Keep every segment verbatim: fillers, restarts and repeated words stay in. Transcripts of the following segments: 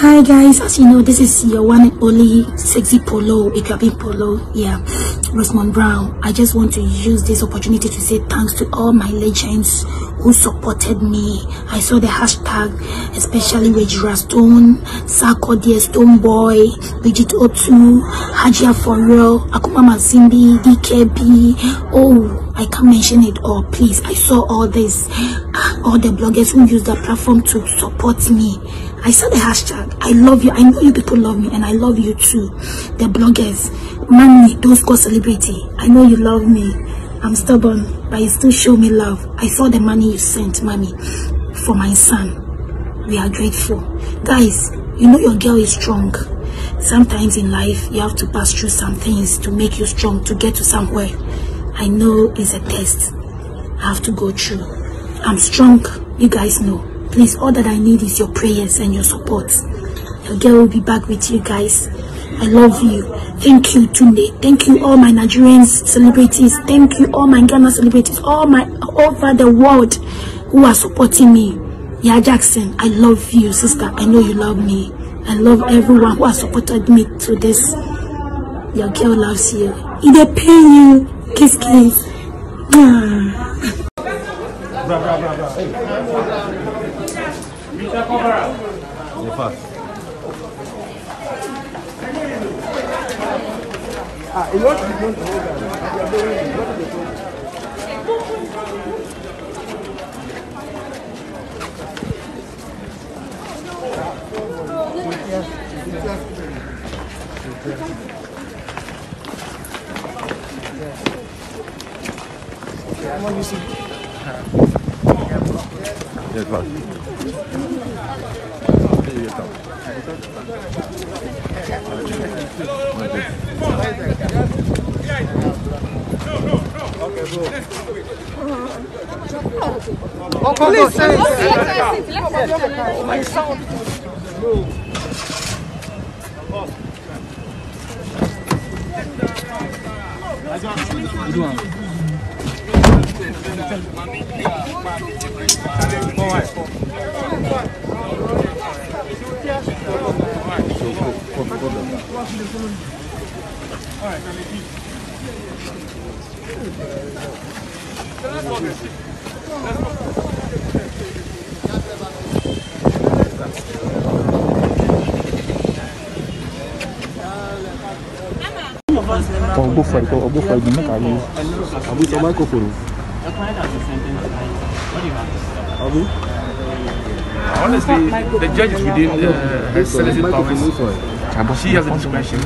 Hi guys, as you know, this is your one and only sexy polo, Ikuapin Polo. Yeah, Rosemond Brown. I just want to use this opportunity to say thanks to all my legends who supported me. I saw the hashtag, especially Regina Stone, Sako Dear Stone Boy, Bridget Otu, Hajia Forel, Akuma Masimbi, D K B. Oh, I can't mention it all. Please, I saw all this, all the bloggers who use the platform to support me. I saw the hashtag. I love you. I know you people love me, and I love you too. The bloggers, money, those called celebrity. I know you love me. I'm stubborn, but you still show me love. I saw the money you sent, mommy, for my son. We are grateful. Guys, you know your girl is strong. Sometimes in life, you have to pass through some things to make you strong, to get to somewhere. I know it's a test I have to go through. I'm strong. You guys know. Please, all that I need is your prayers and your support. Your girl will be back with you guys. I love you. Thank you, Tunde. Thank you, all my Nigerian celebrities. Thank you, all my Ghana celebrities. All my over the world who are supporting me. Yeah, Jackson, I love you, sister. I know you love me. I love everyone who has supported me to this. Your girl loves you. If they pay you, kiss, kiss. Yeah. Bra, bra, bra, bra. Hey. Ah, you want to hold that? You are doing it. What is the problem? What do you see? Yes, boss. Police, my son. Oh, go for it. Oh, go for it. Make a move. Abu, so Michael for you. Abu. Honestly, the judge is within uh, her selected powers. She has a discretion.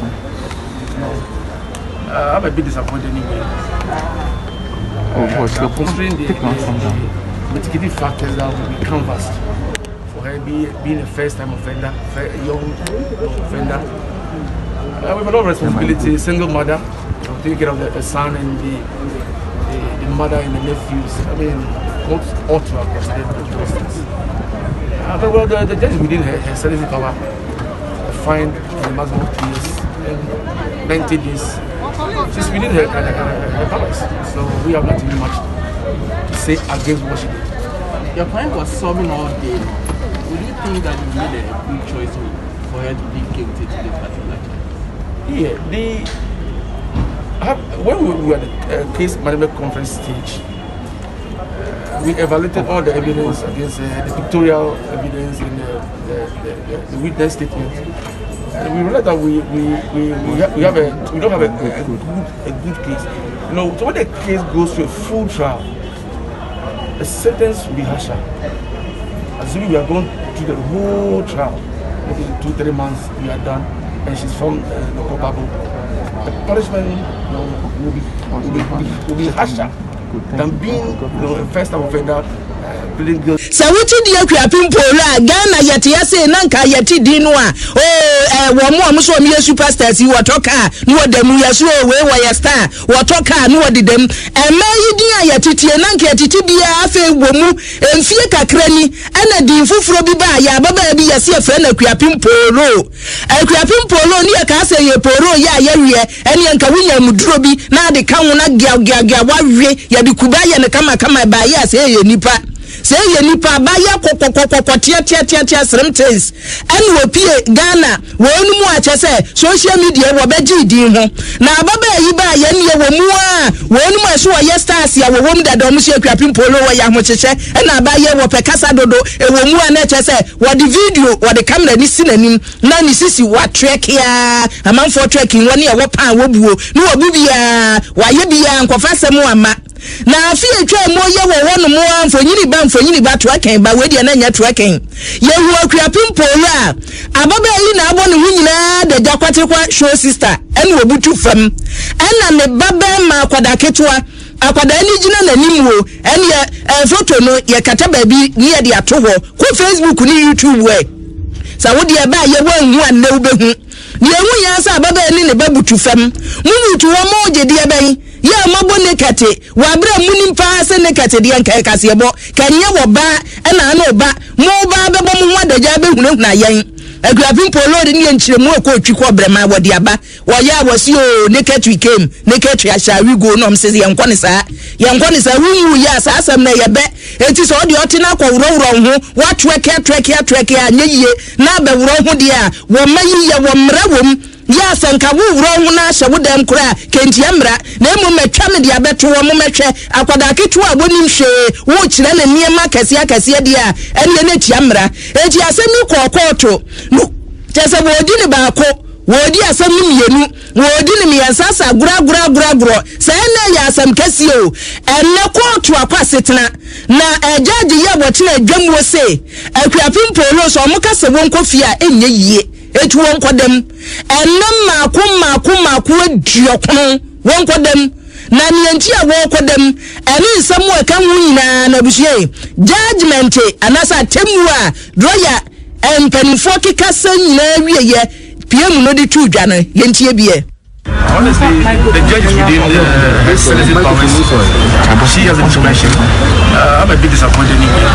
Uh, I'm a bit disappointed anyway. Oh, uh, uh, considering the, the, the mitigating factors that will be canvassed for her be, being a first-time offender, a young offender. Uh, we have a lot of responsibility, single mother, taking care of the, the son and the, the, the mother and the nephews. I mean, what ought to have considered the justice. Uh, but well, the, the judge within her, her sentencing power fined the maximum of two years and ninety days. She's within her, her, her, her powers. So we have not really much to say against what she did. Your client was sobbing all day. Would you think that you made a good choice for her to be guilty to this particular case? Yeah, the have, when we were at the uh, case management conference stage, uh, we evaluated all the evidence against uh, the pictorial evidence and the, the, the, the, the witness statement. And we realized that we we we, we, have, we have a we don't have a, a, a good a good case. You know, so when the case goes to a full trial, the sentence will be harsher. Assuming we are going to the whole trial, maybe two three months we are done. And she's from uh, the culpable. The punishment you know, will be will be, will be harsher than being you know, a first-time offender. So what did you Ikuapin Polo Ghana yeti say nanka yeti dinwa oh eh wo mo mo so me superstars you talker no dem ya so we we ya star wo talker no de dem e ma yi din ayetitie nanka yetiti bia afa wo mu emfie kakrani ena din fufuro bi ba ya baba bi ya se afra na Ikuapin Polo Ikuapin Polo ni ka say ye poro ya ya wie ene nka wunya muduro bi na de kan wo na gya gya gya wa wie ya de kuba ya ne kama kama ba ya say ye nipa say ye nipa ba ya kokokokoko tia tia tia tia srem trace ene wo pie Ghana wo nu mu a che say social media wo beji din ho na baba yi ba ye ne wo mu a wo nu mu so ye stars ya wo wom da do mu se akuapim polo wo ya ho cheche ena ba ye wo pekasa dodo e wo mu a na che say wo the video wo the camera ni sinanim na ni sisi wa track ya amanfo tracking woni e wo pan wo buo no wo bibia wa ye bia nkofa semu ama na afi etwa mo ye wo wono mo amfonyini ba amfonyini ba tracking ba we dia na nya tracking ye hu akuapim polo a ababa yi na abo ne hu nyina da jakwate kwa show sister ene obutu fam ena ne baba ma akwada ketwa akwada ni gina na nimu ene e photo no ye kata ba bi ni ye de ato ho ko Facebook ni YouTube we sa wo de ba ye wo hu an na ubehu ni ehu ya sa baba ni ne babutu fam mu butu wo mo je de ben ya mabo nekate wa bra munim pa se nekate de nka kase bo kanye wo ba ena na oba mo ba be bo mo wadaja be hunu na yen akuapim polo de ne nchiremu ko twiko brema wodi aba wo ya wasi o nekate came nekate asha we go no mse yen kwone sa yen kwone sa wu ya sa asam na ye be enti so de otina kwa wuro wuro ho wa tweke tweke tweke anye yie na be wuro ho de a wo mayi ye wo mra wom ya sanka wo wuro ho na hye wo dem kura kenti amra na emu metwa me de abeto wo mo metwe akwada ketu abonim hwe wo kire na niema kase akase de a ene na tia amra enti asemi kokoto no tese wo di ne ba ko wo di asemi mienu wo di ne miyansasa gura gura gura gura se na ya asem kase o ene koto akwasetena na ejaji ye botina adwam wo se akuapim polo so mo kase wo nkofia enye yie etu won kodem enam maako maako maako aduokon won kodem na nienti a won kodem ene nsam wo kan hu nyina na busie judgment anasa temu a droya empanifo kikasa nyina wieye pm no de tu dwa no yentie bie. Honestly, the judges within the Celeste Powers, she has a discretion. Uh, I'm a bit disappointed in her.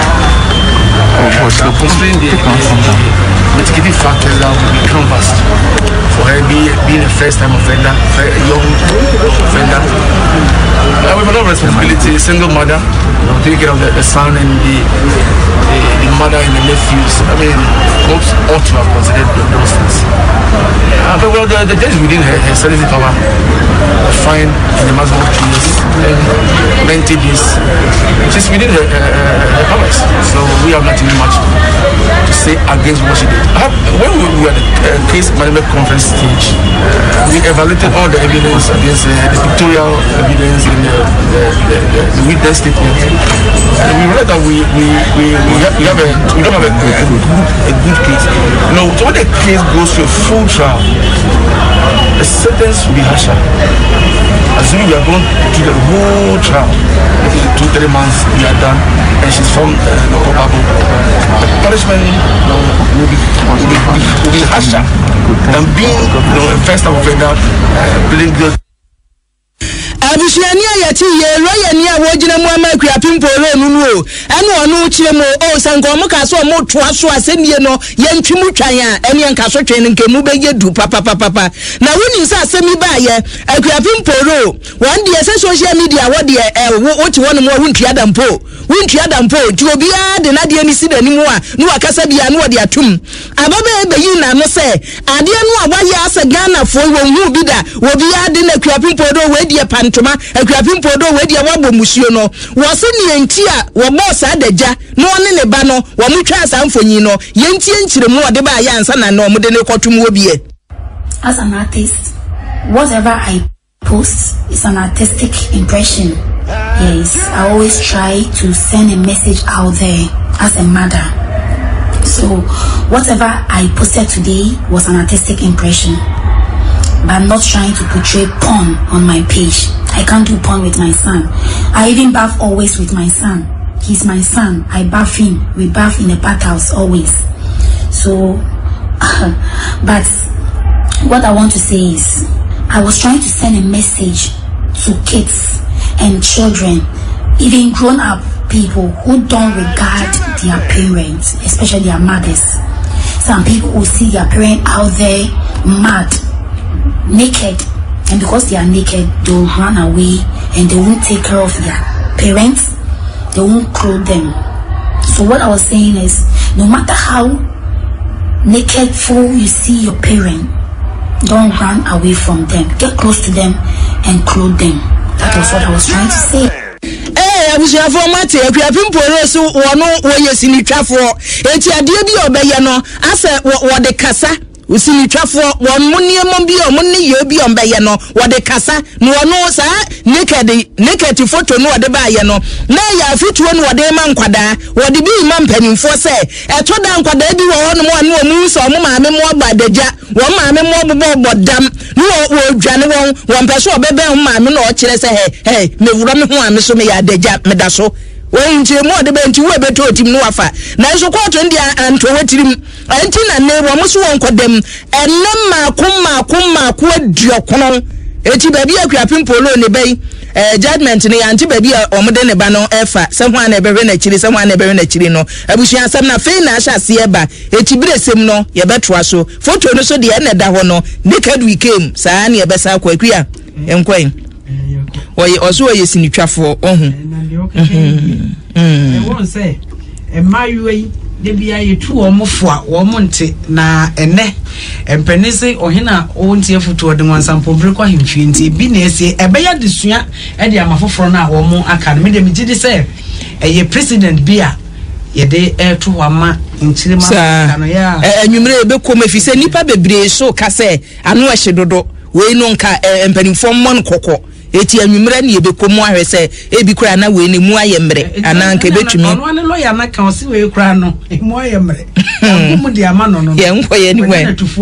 Uh, so considering the, the mitigating factors that will be canvassed for her be, being a first-time offender, a young offender, uh, with a lot of responsibility, a single mother, you know, taking care of the, the son and the, the, the mother and the nephews. I mean, folks ought to have considered those things. Uh, but well, the, the judge within her, her Celeste power fine in the maximum of two years and ninety days. She's within her, her, her powers, so we have nothing much to say against what she did. Have, when we were at the uh, case management conference stage, uh, we evaluated all the evidence against uh, the pictorial evidence and the, the, the, the, the witness statement, and we realized that we we we, we, have, we have a we don't have a, a, a good case. No, so when the case goes to a full trial, the sentence will be harsher. Assuming we are going to the whole trial, two, three months we are done, and she's found uh, no culpable. The punishment you know, will, be, will, be, will be harsher than being you know, a first-time offender, uh, pleading guilty. Abishania yati ye roya ni awojina mu ama akuapim polo nunu o ene onu kire mo o sanko mo ka so mo toa so asenie no ye ntwimu twan a ene nka so twen nkemu beye du papa papa papa na woni nsa asemi ba ye akuapim polo one day social media wo de e wo ti wonu mo wuntua dampo wuntua dampo ti obi a de na de ni si dani mu a no akasa bia no de atum ababa e beyi na no se ade no awaye asa Ghana fo wo hu bi da obi a de na akuapim polo we de pantoma akuapim podo we dia wabo musuo no wo se ne enti a wo boss adaja no ne ne ba no wo mutwa asamfonyi no yenti enchiremu ode ba ya ansa na no mo de ne kotum obie. As an artist, whatever I post is an artistic impression. Yes, I always try to send a message out there as a mother. So whatever I posted today was an artistic impression, but I'm not trying to portray porn on my page. I can't do porn with my son. I even bath always with my son. He's my son. I bath him. We bath in the bathhouse always. So, uh, but what I want to say is, I was trying to send a message to kids and children, even grown-up people who don't regard their parents, especially their mothers. Some people will see their parent out there mad, naked, and because they are naked, they'll run away and they won't take care of their parents. they won't clothe them. So what I was saying is, no matter how naked full you see your parent, don't run away from them. Get close to them and clothe them. That was what I was trying to say. Eh, abusuafo mate akuapim poro so wono woye sinitwafo enti ade bi obeye no ase wo de kasa usinitwafo won muniemo bi o munne ye bi o mbeye no wo de kasa no wono sa naked naked photo no wo de ba ye no na ya fituo no wo de ma nkwada wo de bi ma mpanimfo se eto da nkwada bi wo hono mo ane omu so mo maame mo gbadaja wo maame mo bobo bodam no wo dwane won wo mpese obebe ho maame no o kire se he he mewura me ho ame so me ya daja me da so when you more the bench, we better team no afa. Now, so quite on the and to wait him. Until I never must won't call them. And Nama Kuma Kuma Quad Diocono. Eti baby, a crapping polo in the bay. Judgment in the anti baby or modern bano effa. Someone ever in a chili, someone ever in a chilino. I wish you had some fena shall see eba. Eti blessem no, ye better so. Photo no so the end of that one. Naked we came, Sani a bessa quaquia. And quain. Why also yes in trafo oh I won't say a my way de bia ye tu o mofo wo monte na ene empenise ohina o ntie futu ode wansampo breko ahemfie ntie bi na ese ebeya desua e de amafoforo na wo mo aka me de megide se eye president bia ye de e tu wama nchirima kana ya anwumre ebe ko mafise nipa bebre so ka se anu ahye dodo we no nka empanimfo mon kokko eti anwumre na yebekomu ahwese ebi kura na we ne mu ayemre ana nka betumi ono ne lawyer na kan si we kura no mu ayemre agumu de ama no no ye nkoye ni we